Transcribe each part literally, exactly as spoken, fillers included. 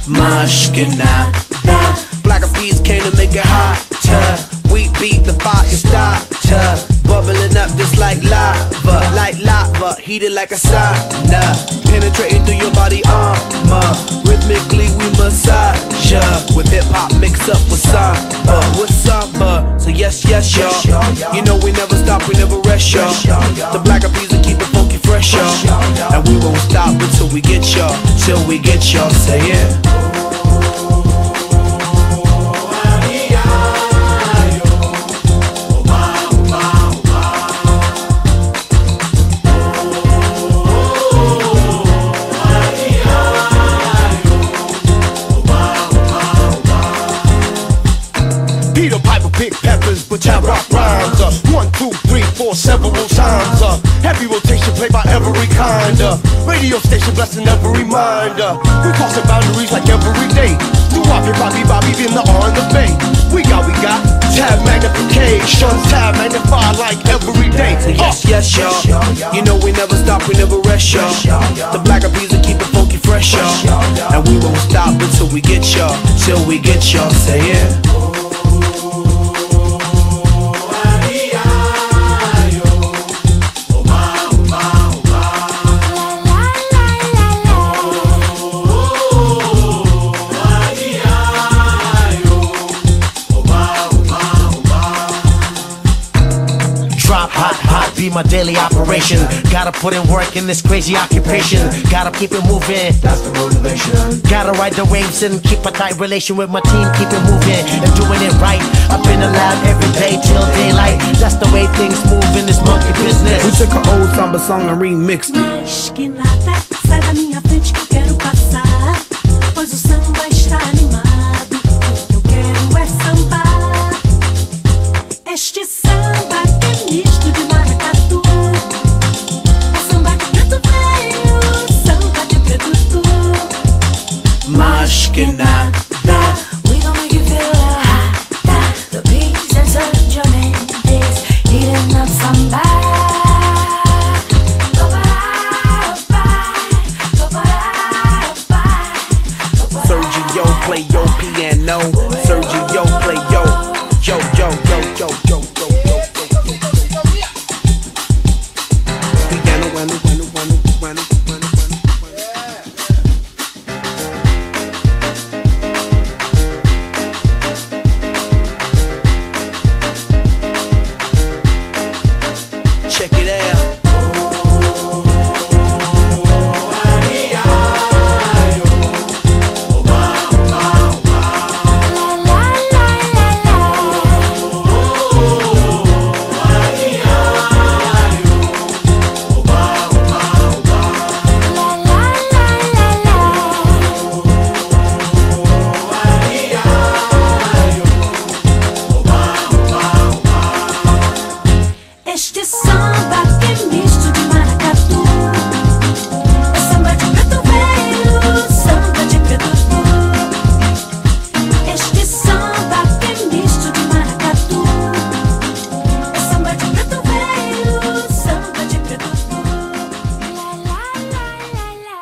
mais que nada. Black Eyed Peas came to make it hotter. We beat the fire starter, bubbling up just like lava, like lava, heated like a sauna, penetrating through your body armor. Rhythmically we massage ya, with hip hop mixed up with samba, with samba. So yes, yes, y'all. You know we never stop, we never rest, y'all. The Black Eyed Peas will keep it funky fresh, y'all. And we won't stop until we get y'all, till we get y'all. Say yeah. Peter Piper pick peppers, but I rock rhymes. Uh, one, two, three, four, several times. Uh, heavy rotation played by every kind. Uh, radio station blessing every mind. Uh, we crossing boundaries like every day. Do Bobby, Bobby, Bobby, in the on the bay. We got, we got tab magnification, tab magnified like every day. So yes, yes, y'all. You know we never stop, we never rest, y'all. The Black Eyed Peas will keep it funky fresh, y'all. And we won't stop until we get y'all, till we get y'all. Say yeah. Be my daily operation. Gotta put in work in this crazy occupation. Gotta keep it moving. That's the motivation. Gotta ride the waves and keep a tight relation with my team. Keep it moving and doing it right. Up in the lab every day till daylight. That's the way things move in this monkey business. We took an old samba song and remixed it. Mais que nada, sai da minha frente que eu quero passar. Pois o samba está animado. Eu quero é sambar. Este samba que é misto de maracatu. É samba de preto velho, samba de preto tu. Mais que nada. We gon' make you feel hot. The beats and such your Mendes, eating up samba. Sergio play your piano. Sergio play yo, yo, yo, yo, yo, yo, yo, yo, yo, yo. Piano, piano, piano, piano, piano, piano, piano. Check it out. Este samba que é misto de maracatu. É samba de preto velho, samba de preto tu. Este samba que é misto de maracatu. É samba de preto velho, samba de preto tu. La la la la la.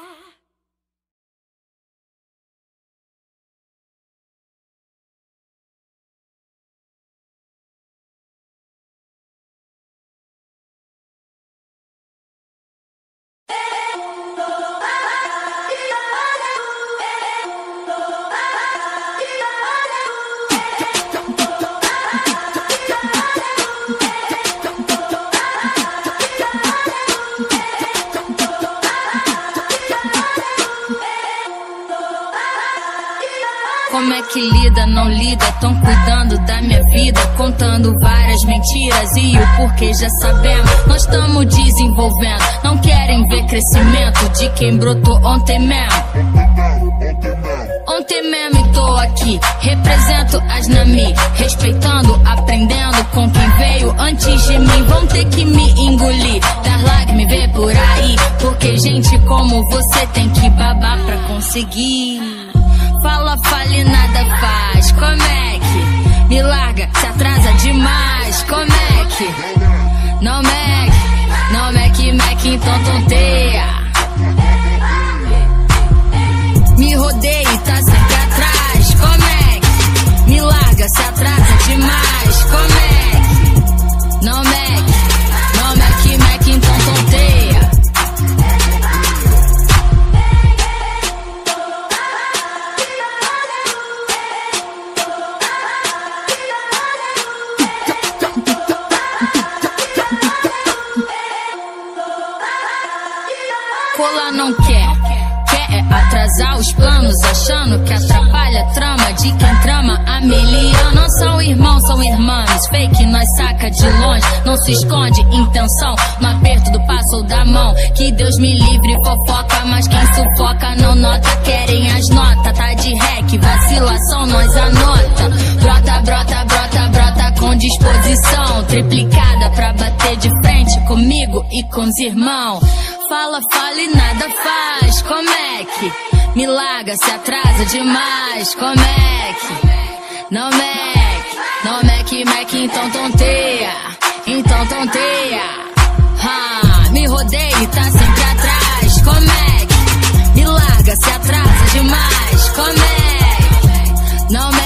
Como é que lida, não lida, tão cuidando da minha vida, contando várias mentiras e o porquê já sabemos. Nós estamos desenvolvendo, não querem ver crescimento de quem brotou ontem mesmo. Ontem mesmo e tô aqui, represento as Nami, respeitando, aprendendo com quem veio antes de mim. Vão ter que me engolir, dar like, me ver por aí, porque gente como você tem que babar pra conseguir. Fala, fale, nada faz. Como é que me larga, se atrasa demais? Como é que não Mac, não Mac, Mac, então tonteia. Me rodei, tá sempre atrás. Como é que me larga, se atrasa demais? Como é que não Mac, não Mac, Mac, então tonteia. Colar não quer, quer é atrasar os planos, achando que atrapalha a trama de quem trama a milhão. Não são irmãos, são irmãs, fake nós saca de longe, não se esconde intenção no aperto do passo ou da mão. Que Deus me livre fofoca, mas quem sufoca não nota, querem as notas, tá de rec, vacilação nós anota. Brota, brota, brota, brota com disposição triplicada pra bater de frente comigo e com os irmãos. Fala, fala e nada faz. Como é que me larga, se atrasa demais? Como é que não Mac, não Mac, Mac, então tonteia, então tonteia. Ha, me rodeia e tá sempre atrás. Como é que me larga, se atrasa demais? Como é que não Mac,